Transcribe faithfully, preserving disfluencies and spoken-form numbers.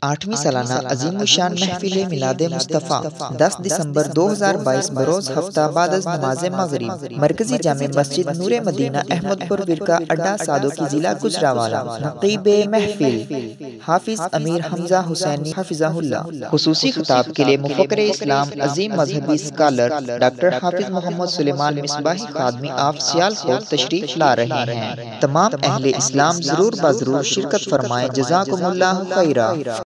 आठवीं सालाना अज़ीमुशान महफ़िल मिलाद मुस्तफ़ा दस दिसंबर दो हज़ार बाईस बरोज़ हफ्ता बाद नमाज मगरिब मरकजी जामे मस्जिद नूरे मदीना अहमदपुर विरका अड्डा सादो की जिला गुजरावाला। नक़ीब महफ़िल हाफिज अमीर हमजा हुसैनी हफिज़हुल्लाह। खुसूसी खिताब के लिए मुफ़क्किर इस्लाम अज़ीम मज़हबी स्कॉलर डॉक्टर हाफिज मोहम्मद सुलेमान मिसबाही खादमी ऑफ सियालकोट तशरीफ़ ला रहे हैं। तमाम अहले इस्लाम ज़रूर बज़रूर शिरकत फरमाएं। जज़ाकुमुल्लाहु खैरा।